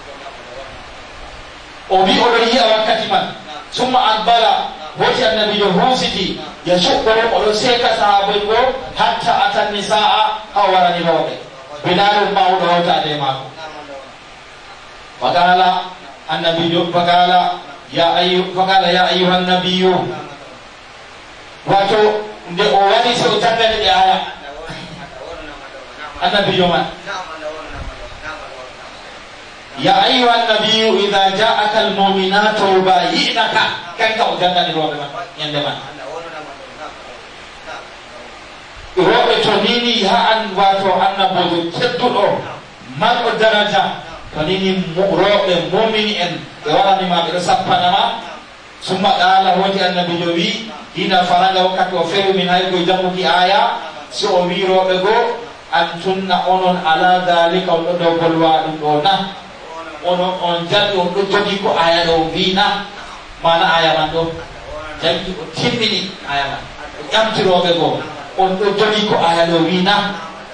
o wi oɗo yiya wakkati man summa adbara woti annabijo husiti yasuɓɓo oɗo seeka sahaboy go hatta atan nisaa ha warani rewɓe bilalol mawɗo hawtade maako faqala annabijo faqala ya ayu faqala ya ayuha annabiyu wato nde o waɗi so o jangani ɓe aya annabijo man ya ayuha annabiyu ida jaaka almuminatu yubayinaka kanka o jangani rewɓe man ñande man rewɓe to nini ha an wato annabojo tedduɗo marɗo daraja to nini rewɓe mumini en ɓe waɗanima ɓeɗo sappanama summa qala woti annabijo wi hina faraga wakkati o fewi min hay koye janguki aya so o wi rewɓe goo antunna onon ala dalika on ɗo dow bolwa ɗum ɗo na onon on jaɓi on ɗo jogi ko aya ɗo wina mana aya man ɗo jangi o timmini aya man o ƴamtiroɓe goo on ɗo jogi ko aya ɗo wina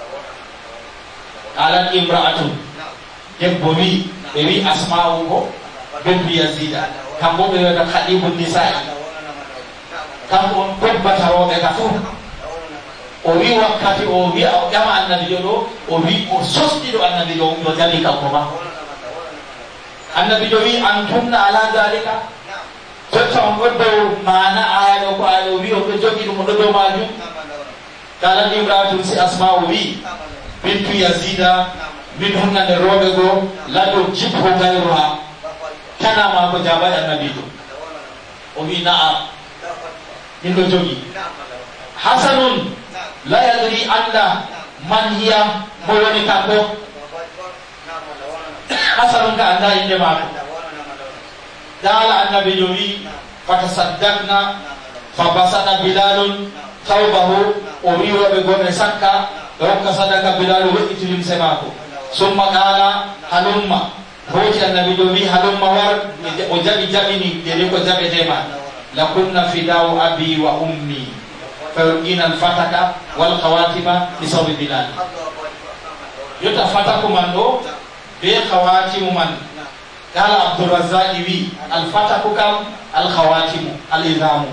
alan imra'atun debbo wi ɓe wi asma'u ko bintu yazida kambo ɓe wiyata khalibu nisa'i kam on kobbata roɓe ka fof o wi wakkati o wiya o ƴama annabijo ɗo o wi o sosɗiɗo annabijo yo jaɓi kanko ma annabijo wi antumna ala dalika jotta on ɗo dow mana aya ɗo ko aya ɗo wi on ɗo jogi ɗum o ɗo dow majum kalan imratum si asma o wi bintu yazida min hunnande roɓe goo lado jibho gayruha tanama ko jabaɗe annabijo o wi naam min ɗo jogi hasanun la yadri anda man hiya mo woni kanko hasanun ka anda inde maako dala annabijo wi fatasaddaqna fa basana bilalun tawbahu o wi roɓe goɓe sakka ɓe hokka sadaka bilalu weƴƴiti limse maako summa qala halumma hoti annabijo wi halumma war o jaɓi jaɓini deni ko jaɓetema lakunna fidawu abi wa ummi fayurqina alfataka wal khawatima bi sawbi bilal yotta fataku man ɗo be khawatimu man qala abdurrazzaqi wi alfataku kam al khawatimu al izamu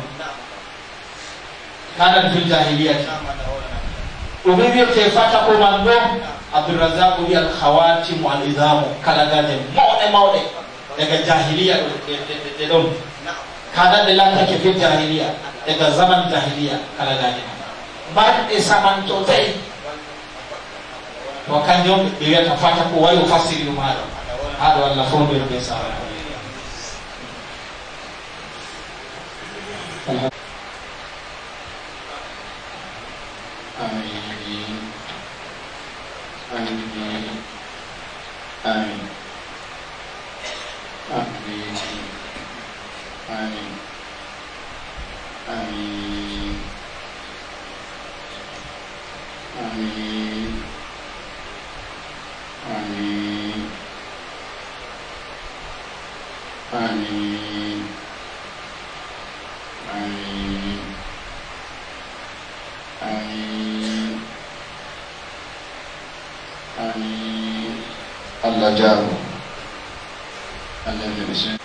kanat fil jahiliyati ɗum wiyete fataku man ɗo abdurrazzaq wi al khawatimu al izamu kalagaje mawɗe mawɗe daga jahiliya ɗe ɗon kada de lantake fil jahiliya daga zaman jahiliya kalagaje mbaɗɗe samantotayi to kanjum ɓe wiyata fataku wayo fassiri ɗum haɗo haɗo Allah fondir be sawa Amin. Amin. Amin. Amin. Amin. Amin. Amin. Amin. Amin. Amin. Amin. Amin. Allah jauh. Allah jauh.